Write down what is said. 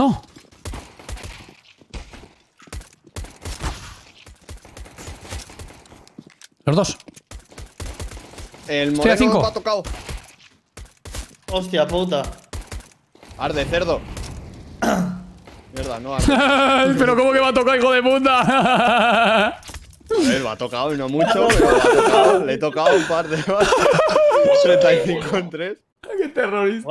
¡No! Los dos. El Estoy a moreno 5. me ha tocado. Hostia puta. Arde, cerdo. Mierda, no arde. Pero ¿cómo que me ha tocado, hijo de puta? A ver, me ha tocado y no mucho, pero me ha tocado. Le he tocado un par de más. 35 en 3. ¡Qué terrorista!